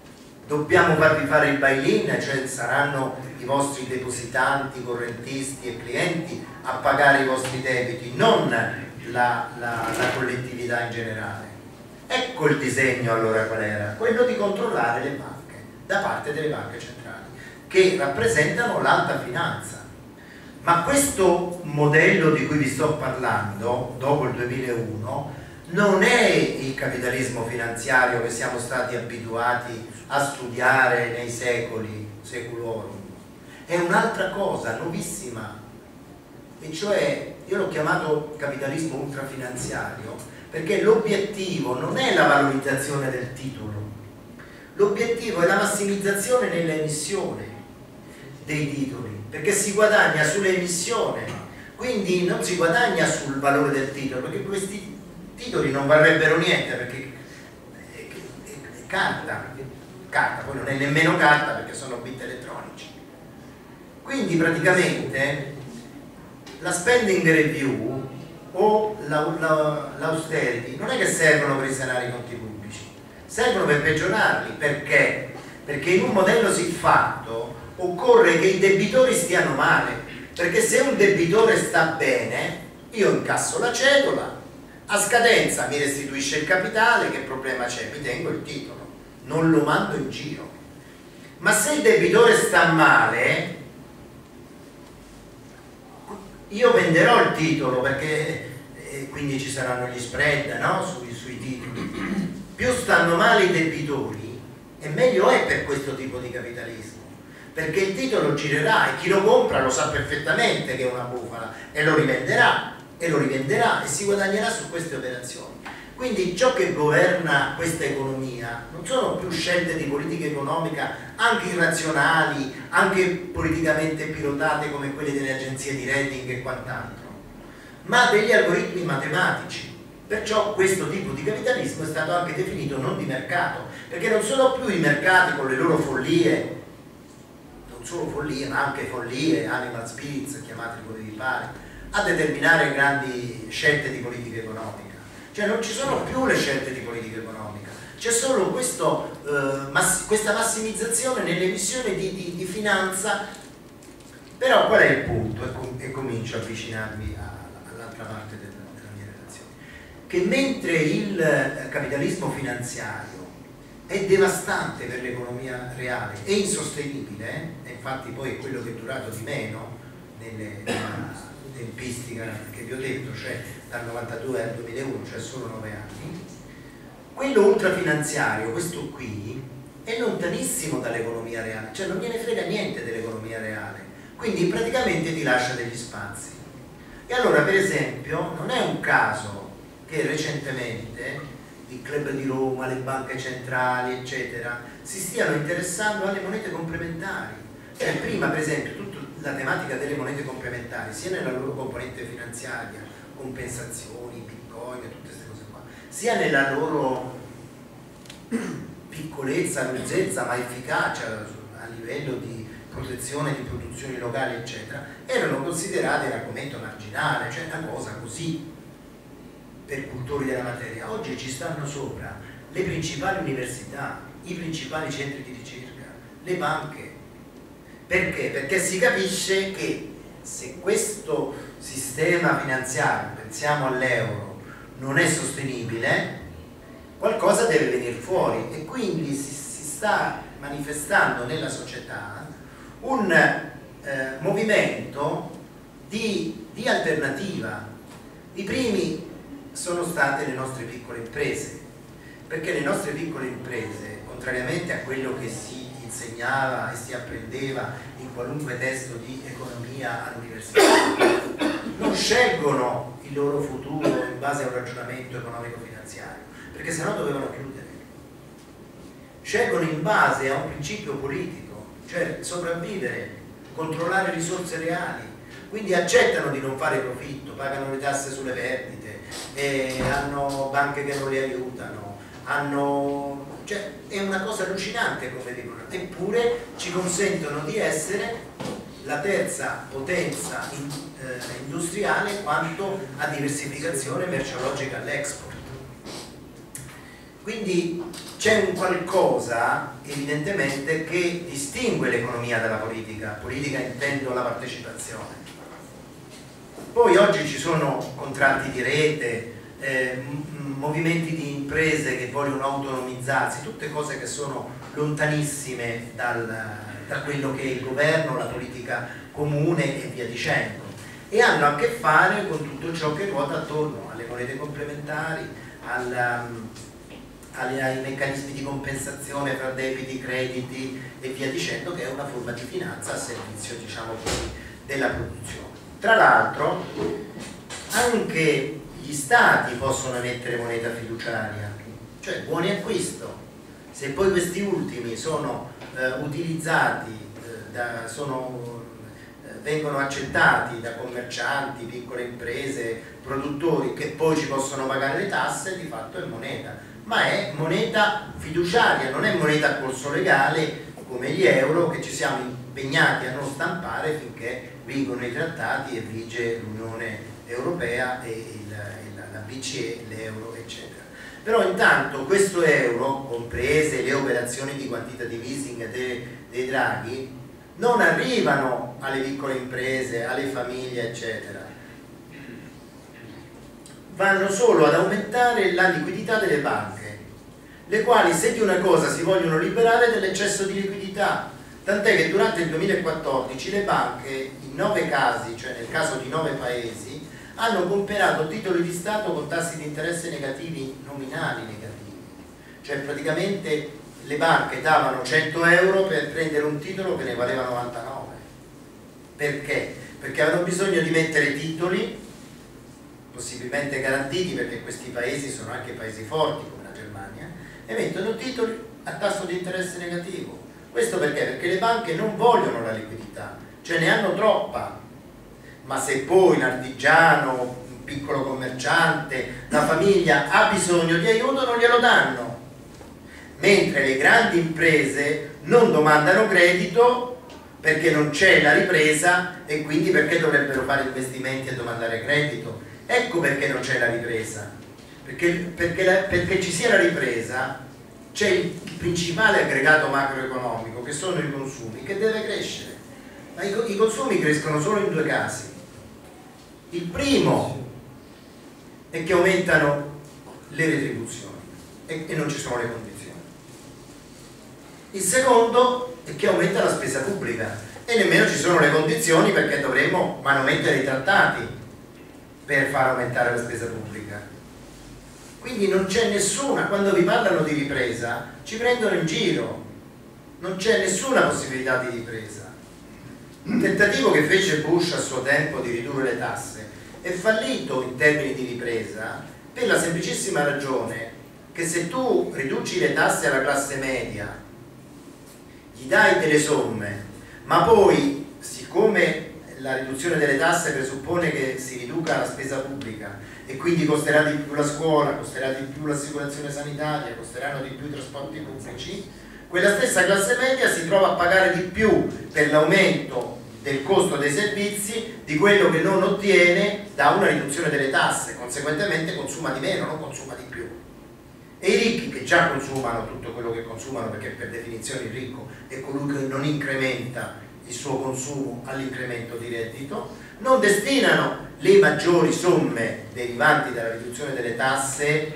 dobbiamo farvi fare il bail-in, cioè saranno i vostri depositanti, correntisti e clienti a pagare i vostri debiti, non la collettività in generale. Ecco il disegno allora qual era? Quello di controllare le banche da parte delle banche centrali, che rappresentano l'alta finanza. Ma questo modello di cui vi sto parlando, dopo il 2001, non è il capitalismo finanziario che siamo stati abituati a studiare nei secoli, seculorum. È un'altra cosa, nuovissima, e cioè io l'ho chiamato capitalismo ultrafinanziario perché l'obiettivo non è la valorizzazione del titolo, l'obiettivo è la massimizzazione nell'emissione dei titoli, perché si guadagna sull'emissione, quindi non si guadagna sul valore del titolo, perché questi titoli non varrebbero niente, perché è carta, poi non è nemmeno carta perché sono bit elettronici. Quindi praticamente la spending review o l'austerity non è che servono per risanare i conti pubblici, servono per peggiorarli. Perché? Perché in un modello siffatto occorre che i debitori stiano male, perché se un debitore sta bene, io incasso la cedola, a scadenza mi restituisce il capitale, che problema c'è? Mi tengo il titolo, non lo mando in giro. Ma se il debitore sta male, io venderò il titolo, perché quindi ci saranno gli spread, no? sui titoli. Più stanno male i debitori e meglio è per questo tipo di capitalismo, perché il titolo girerà e chi lo compra lo sa perfettamente che è una bufala e lo rivenderà e si guadagnerà su queste operazioni. Quindi ciò che governa questa economia non sono più scelte di politica economica anche irrazionali, anche politicamente pilotate come quelle delle agenzie di rating e quant'altro, ma degli algoritmi matematici. Perciò questo tipo di capitalismo è stato anche definito non di mercato, perché non sono più i mercati con le loro follie, non solo follie ma anche follie, animal spirits, chiamateli come vi pare, a determinare grandi scelte di politica economica. Cioè non ci sono più le scelte di politica economica, c'è solo questa massimizzazione nell'emissione di finanza. Però qual è il punto? E comincio a avvicinarmi all'altra parte della mia relazione. Che mentre il capitalismo finanziario è devastante per l'economia reale e insostenibile, e infatti poi è quello che è durato di meno nella tempistica che vi ho detto, cioè dal 92 al 2001, cioè solo 9 anni, quello ultrafinanziario, questo qui, è lontanissimo dall'economia reale, cioè non gliene frega niente dell'economia reale, quindi praticamente ti lascia degli spazi. E allora, per esempio, non è un caso che recentemente il Club di Roma, le banche centrali, eccetera, si stiano interessando alle monete complementari. Cioè prima, per esempio, tutta la tematica delle monete complementari, sia nella loro componente finanziaria, compensazioni, bitcoin e tutte queste cose qua, sia nella loro piccolezza, luzzezza, ma efficacia a livello di protezione di produzioni locali, eccetera, erano considerate un argomento marginale, cioè una cosa così per cultori della materia. Oggi ci stanno sopra le principali università, i principali centri di ricerca, le banche. Perché? Perché si capisce che se questo sistema finanziario, pensiamo all'euro, non è sostenibile, qualcosa deve venire fuori, e quindi si sta manifestando nella società un movimento di alternativa. I primi sono state le nostre piccole imprese, perché le nostre piccole imprese, contrariamente a quello che si insegnava e si apprendeva in qualunque testo di economia all'università, non scelgono il loro futuro in base a un ragionamento economico-finanziario, perché sennò dovevano chiudere. Scelgono in base a un principio politico, cioè sopravvivere, controllare risorse reali, quindi accettano di non fare profitto, pagano le tasse sulle perdite, hanno banche che non li aiutano, cioè è una cosa allucinante come dicono, eppure ci consentono di essere la terza potenza industriale quanto a diversificazione merceologica all'export. Quindi c'è un qualcosa evidentemente che distingue l'economia dalla politica. Politica intendo la partecipazione. Poi oggi ci sono contratti di rete, movimenti di imprese che vogliono autonomizzarsi, tutte cose che sono lontanissime da quello che è il governo, la politica comune e via dicendo, e hanno a che fare con tutto ciò che ruota attorno alle monete complementari, ai meccanismi di compensazione tra debiti, crediti e via dicendo, che è una forma di finanza a servizio, diciamo così, della produzione. Tra l'altro anche gli stati possono emettere moneta fiduciaria, cioè buoni acquisto. Se poi questi ultimi sono utilizzati, vengono accettati da commercianti, piccole imprese, produttori che poi ci possono pagare le tasse, di fatto è moneta, ma è moneta fiduciaria, non è moneta a corso legale come gli euro che ci siamo impegnati a non stampare finché vigono i trattati e vige l'Unione Europea e la BCE, l'euro, eccetera. Però intanto questo euro, comprese le operazioni di quantitative easing dei Draghi, non arrivano alle piccole imprese, alle famiglie, eccetera. Vanno solo ad aumentare la liquidità delle banche, le quali, se di una cosa si vogliono liberare, dell'eccesso di liquidità. Tant'è che durante il 2014 le banche, in 9 casi, cioè nel caso di 9 paesi, hanno comprato titoli di Stato con tassi di interesse negativi, nominali negativi. Cioè praticamente le banche davano 100 euro per prendere un titolo che ne valeva 99. Perché? Perché avevano bisogno di mettere titoli, possibilmente garantiti, perché questi paesi sono anche paesi forti come la Germania, e mettono titoli a tasso di interesse negativo. Questo perché? Perché le banche non vogliono la liquidità, cioè ne hanno troppa. Ma se poi un artigiano, un piccolo commerciante, la famiglia ha bisogno di aiuto, non glielo danno. Mentre le grandi imprese non domandano credito perché non c'è la ripresa, e quindi perché dovrebbero fare investimenti e domandare credito. Ecco perché non c'è la ripresa. Perché ci sia la ripresa c'è il principale aggregato macroeconomico, che sono i consumi, che deve crescere. Ma i consumi crescono solo in 2 casi. Il primo è che aumentano le retribuzioni e non ci sono le condizioni. Il secondo è che aumenta la spesa pubblica e nemmeno ci sono le condizioni, perché dovremmo manomettere i trattati per far aumentare la spesa pubblica. Quindi non c'è nessuna, quando vi parlano di ripresa ci prendono in giro, non c'è nessuna possibilità di ripresa. Il tentativo che fece Bush a suo tempo di ridurre le tasse è fallito in termini di ripresa per la semplicissima ragione che se tu riduci le tasse alla classe media, gli dai delle somme, ma poi, siccome la riduzione delle tasse presuppone che si riduca la spesa pubblica e quindi costerà di più la scuola, costerà di più l'assicurazione sanitaria, costeranno di più i trasporti pubblici, quella stessa classe media si trova a pagare di più per l'aumento del costo dei servizi di quello che non ottiene da una riduzione delle tasse, conseguentemente consuma di meno, non consuma di più. E i ricchi, che già consumano tutto quello che consumano, perché per definizione il ricco è colui che non incrementa il suo consumo all'incremento di reddito, non destinano le maggiori somme derivanti dalla riduzione delle tasse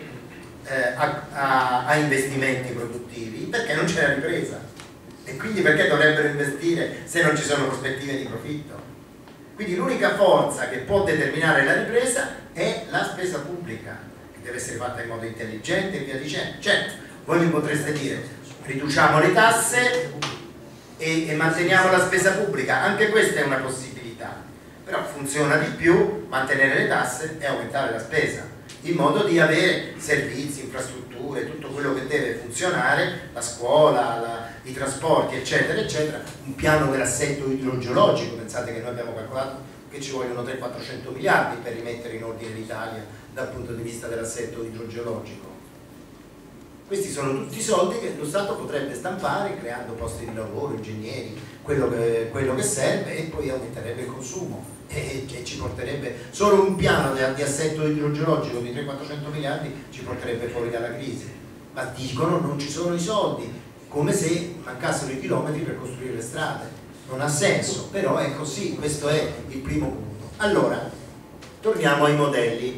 a investimenti produttivi, perché non c'è la ripresa, e quindi perché dovrebbero investire se non ci sono prospettive di profitto. Quindi l'unica forza che può determinare la ripresa è la spesa pubblica, che deve essere fatta in modo intelligente e via dicendo. Certo, voi mi potreste dire riduciamo le tasse e manteniamo la spesa pubblica, anche questa è una possibilità, però funziona di più mantenere le tasse e aumentare la spesa, in modo di avere servizi, infrastrutture, tutto quello che deve funzionare, la scuola, i trasporti, eccetera, eccetera, un piano dell'assetto idrogeologico. Pensate che noi abbiamo calcolato che ci vogliono 300-400 miliardi per rimettere in ordine l'Italia dal punto di vista dell'assetto idrogeologico. Questi sono tutti soldi che lo Stato potrebbe stampare creando posti di lavoro, ingegneri, quello che serve, e poi aumenterebbe il consumo e ci porterebbe, solo un piano di assetto idrogeologico di 300-400 miliardi ci porterebbe fuori dalla crisi. ma dicono non ci sono i soldi, come se mancassero i chilometri per costruire le strade. Non ha senso, però è così, questo è il primo punto. Allora, torniamo ai modelli.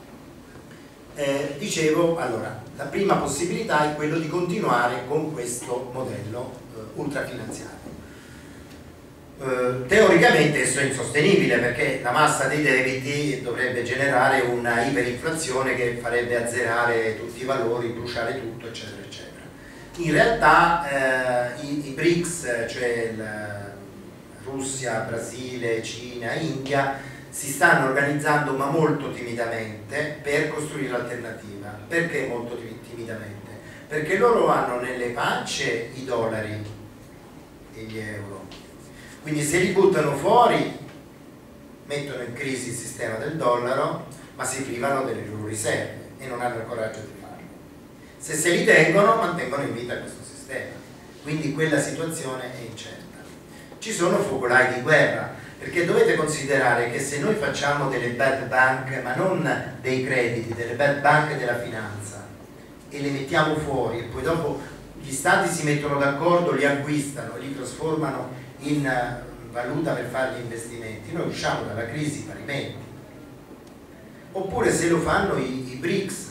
Dicevo, allora, la prima possibilità è quello di continuare con questo modello ultrafinanziario. Teoricamente esso è insostenibile, perché la massa dei debiti dovrebbe generare una iperinflazione che farebbe azzerare tutti i valori, bruciare tutto, eccetera eccetera. In realtà i BRICS, cioè Russia, Brasile, Cina, India, si stanno organizzando ma molto timidamente per costruire l'alternativa. Perché molto timidamente? Perché loro hanno nelle pance i dollari e gli euro, quindi se li buttano fuori mettono in crisi il sistema del dollaro, ma si privano delle loro riserve e non hanno il coraggio di farlo. Se se li tengono, mantengono in vita questo sistema, quindi quella situazione è incerta. Ci sono focolai di guerra, perché dovete considerare che se noi facciamo delle bad bank, ma non dei crediti, delle bad bank della finanza, e le mettiamo fuori e poi dopo gli stati si mettono d'accordo, li acquistano e li trasformano in valuta per fare gli investimenti, noi usciamo dalla crisi parimenti. Oppure se lo fanno i BRICS.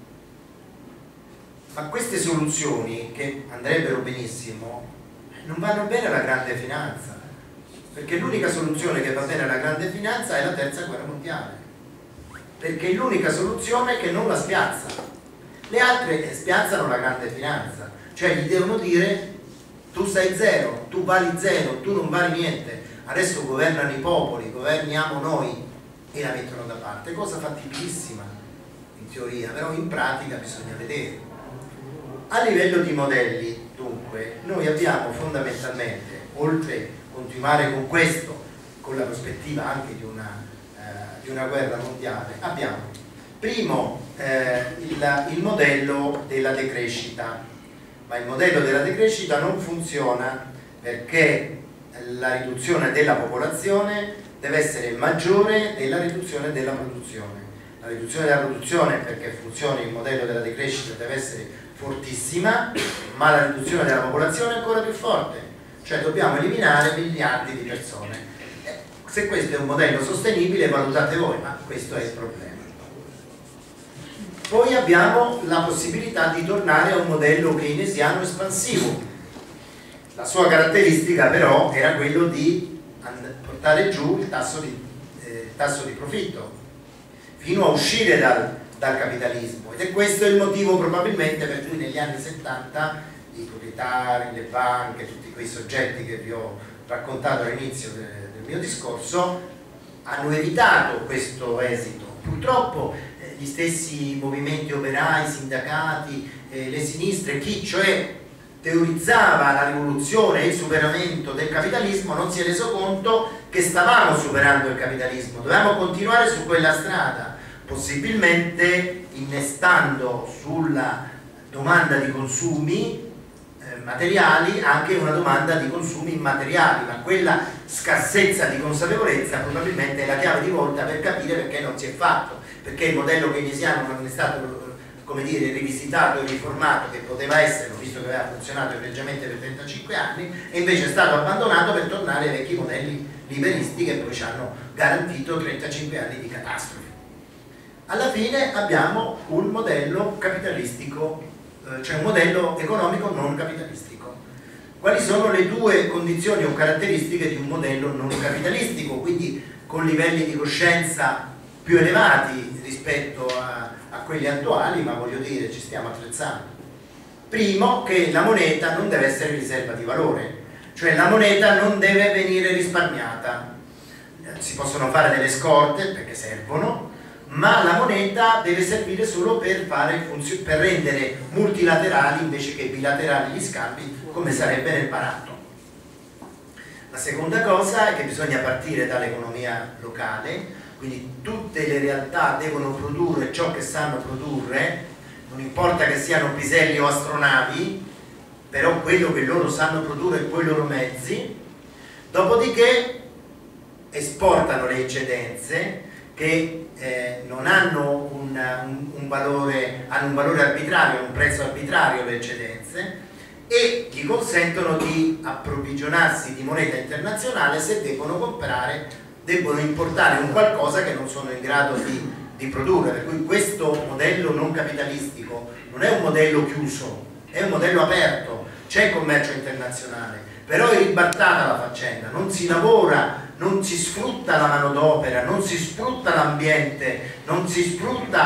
Ma queste soluzioni, che andrebbero benissimo, non vanno bene alla grande finanza, perché l'unica soluzione che va bene alla grande finanza è la terza guerra mondiale, perché è l'unica soluzione che non la spiazza. Le altre spiazzano la grande finanza, cioè gli devono dire: tu sei zero, tu vali zero, tu non vali niente, adesso governano i popoli, governiamo noi, e la mettono da parte, cosa fattibilissima in teoria, però in pratica bisogna vedere. A livello di modelli, dunque, noi abbiamo fondamentalmente, oltre a continuare con questo, con la prospettiva anche di una guerra mondiale, abbiamo primo il modello della decrescita, ma il modello della decrescita non funziona perché la riduzione della popolazione deve essere maggiore della riduzione della produzione. La riduzione della produzione, perché funzioni il modello della decrescita, deve essere fortissima, ma la riduzione della popolazione è ancora più forte, cioè dobbiamo eliminare miliardi di persone. Se questo è un modello sostenibile, valutate voi, ma questo è il problema. Poi abbiamo la possibilità di tornare a un modello keynesiano espansivo. La sua caratteristica però era quello di portare giù il tasso di profitto fino a uscire dal capitalismo, ed è questo il motivo probabilmente per cui negli anni 70 i proprietari, le banche, tutti quei soggetti che vi ho raccontato all'inizio del mio discorso hanno evitato questo esito. Purtroppo gli stessi movimenti operai, sindacati, le sinistre, chi cioè teorizzava la rivoluzione e il superamento del capitalismo non si è reso conto che stavamo superando il capitalismo, dovevamo continuare su quella strada, possibilmente innestando sulla domanda di consumi materiali anche una domanda di consumi immateriali, ma quella scarsezza di consapevolezza probabilmente è la chiave di volta per capire perché non si è fatto, perché il modello keynesiano non è stato, come dire, rivisitato e riformato, che poteva essere, visto che aveva funzionato egregiamente per 35 anni, e invece è stato abbandonato per tornare ai vecchi modelli liberisti che poi ci hanno garantito 35 anni di catastrofi. Alla fine abbiamo un modello capitalistico, cioè un modello economico non capitalistico. Quali sono le due condizioni o caratteristiche di un modello non capitalistico, quindi con livelli di coscienza più elevati rispetto a quelli attuali, ma voglio dire ci stiamo attrezzando? Primo, che la moneta non deve essere riserva di valore, cioè la moneta non deve venire risparmiata. Si possono fare delle scorte perché servono, ma la moneta deve servire solo per rendere multilaterali invece che bilaterali gli scambi, come sarebbe nel baratto. La seconda cosa è che bisogna partire dall'economia locale, quindi tutte le realtà devono produrre ciò che sanno produrre, non importa che siano piselli o astronavi, però quello che loro sanno produrre con i loro mezzi, dopodiché esportano le eccedenze che non hanno un valore arbitrario, un prezzo arbitrario le eccedenze, e gli consentono di approvvigionarsi di moneta internazionale se debbono importare un qualcosa che non sono in grado di produrre. Per cui questo modello non capitalistico non è un modello chiuso, è un modello aperto, c'è commercio internazionale, però è ribaltata la faccenda, non si lavora, non si sfrutta la manodopera, non si sfrutta l'ambiente, non si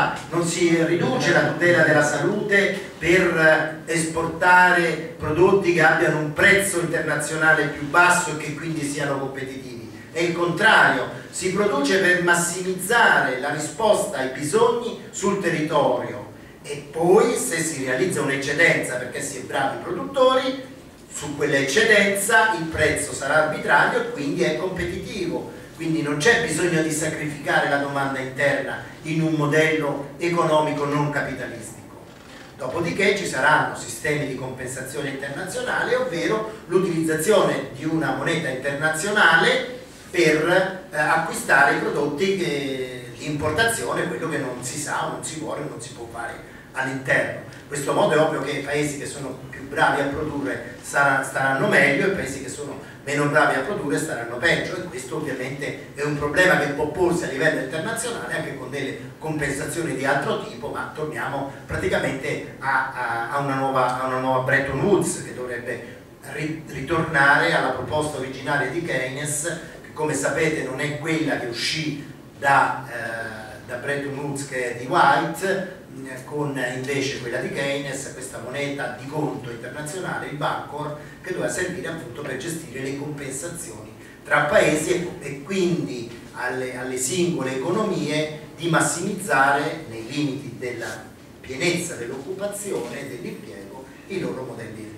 riduce la tutela della salute per esportare prodotti che abbiano un prezzo internazionale più basso e che quindi siano competitivi. È il contrario, si produce per massimizzare la risposta ai bisogni sul territorio, e poi se si realizza un'eccedenza perché si è bravi produttori, su quell'eccedenza il prezzo sarà arbitrario e quindi è competitivo, quindi non c'è bisogno di sacrificare la domanda interna in un modello economico non capitalistico. Dopodiché ci saranno sistemi di compensazione internazionale, ovvero l'utilizzazione di una moneta internazionale per acquistare i prodotti di importazione, quello che non si sa, non si vuole, non si può fare all'interno. In questo modo è ovvio che i paesi che sono più bravi a produrre staranno meglio, e i paesi che sono meno bravi a produrre staranno peggio, e questo ovviamente è un problema che può porsi a livello internazionale anche con delle compensazioni di altro tipo, ma torniamo praticamente a una nuova Bretton Woods, che dovrebbe ritornare alla proposta originaria di Keynes, che come sapete non è quella che uscì da Bretton Woods, che è di White, con invece quella di Keynes, questa moneta di conto internazionale, il Bancor, che doveva servire appunto per gestire le compensazioni tra paesi e quindi alle singole economie di massimizzare, nei limiti della pienezza dell'occupazione e dell'impiego, i loro modelli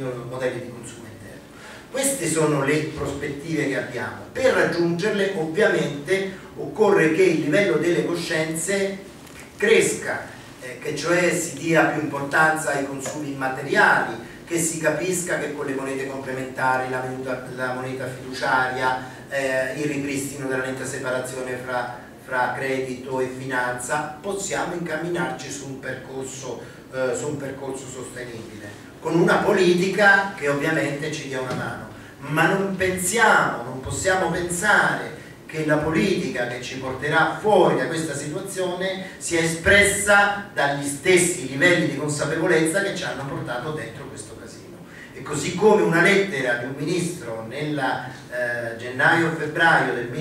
di consumo interno. Queste sono le prospettive che abbiamo. Per raggiungerle ovviamente occorre che il livello delle coscienze cresca, che cioè si dia più importanza ai consumi immateriali, che si capisca che con le monete complementari, la moneta fiduciaria, il ripristino della netta separazione fra credito e finanza, possiamo incamminarci su un percorso sostenibile, con una politica che ovviamente ci dia una mano, ma non possiamo pensare che la politica che ci porterà fuori da questa situazione sia espressa dagli stessi livelli di consapevolezza che ci hanno portato dentro questo casino. E così come una lettera di un ministro nel gennaio-febbraio del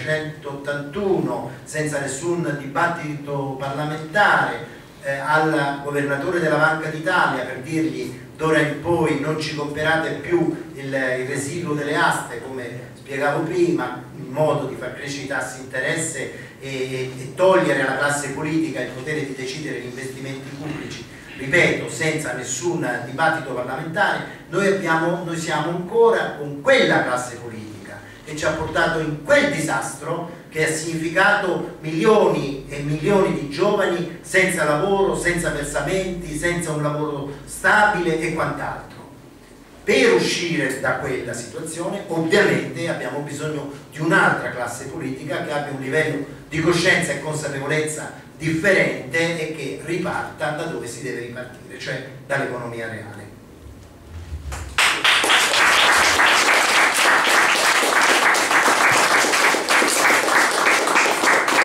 1981, senza nessun dibattito parlamentare, al governatore della Banca d'Italia per dirgli: d'ora in poi non ci comprate più il residuo delle aste, come spiegavo prima, in modo di far crescere i tassi di interesse e togliere alla classe politica il potere di decidere gli investimenti pubblici, ripeto, senza nessun dibattito parlamentare. Noi siamo ancora con quella classe politica che ci ha portato in quel disastro, che ha significato milioni e milioni di giovani senza lavoro, senza versamenti, senza un lavoro stabile e quant'altro. Per uscire da quella situazione ovviamente abbiamo bisogno di un'altra classe politica che abbia un livello di coscienza e consapevolezza differente e che riparta da dove si deve ripartire, cioè dall'economia reale.